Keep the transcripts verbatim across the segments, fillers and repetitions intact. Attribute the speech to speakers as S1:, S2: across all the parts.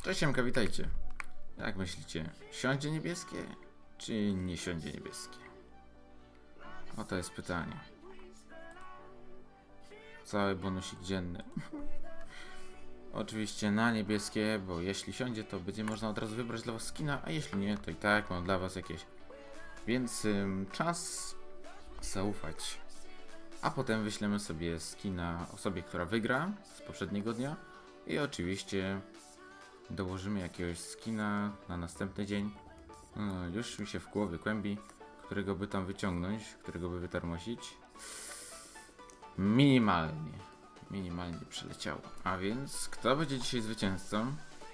S1: Cześć Siemka, witajcie. Jak myślicie, siądzie niebieskie, czy nie siądzie niebieskie? Oto jest pytanie. Cały bonusik dzienny. Oczywiście na niebieskie, bo jeśli siądzie, to będzie można od razu wybrać dla was skina, a jeśli nie, to i tak mam dla was jakieś. Więc ym, czas zaufać. A potem wyślemy sobie skina osobie, która wygra z poprzedniego dnia. I oczywiście dołożymy jakiegoś skina na następny dzień. No, już mi się w głowie kłębi, którego by tam wyciągnąć, którego by wytarmosić. Minimalnie. Minimalnie przeleciało. A więc kto będzie dzisiaj zwycięzcą?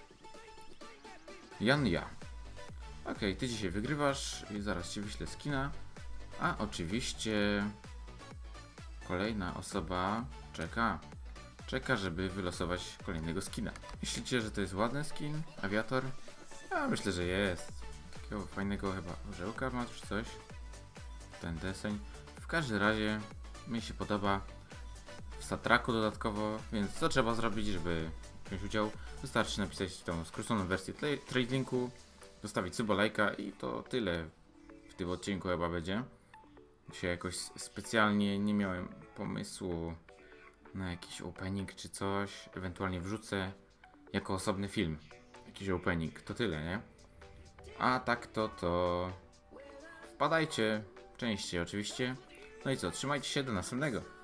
S1: Jan, ja. Ok, ty dzisiaj wygrywasz i zaraz ci wyślę skina. A oczywiście kolejna osoba czeka. Czeka, żeby wylosować kolejnego skina. Myślicie, że to jest ładny skin? Awiator? Ja myślę, że jest. Takiego fajnego chyba orzełka ma czy coś. Ten deseń. W każdym razie mi się podoba. W Satraku dodatkowo, więc co trzeba zrobić, żeby wziąć udział? Wystarczy napisać tą skróconą wersję trade linku, zostawić suba, lajka i to tyle w tym odcinku chyba będzie. Się jakoś specjalnie nie miałem pomysłu na jakiś opening czy coś, ewentualnie wrzucę jako osobny film jakiś opening, to tyle, nie? A tak to to wpadajcie częściej oczywiście. No i co, trzymajcie się, do następnego.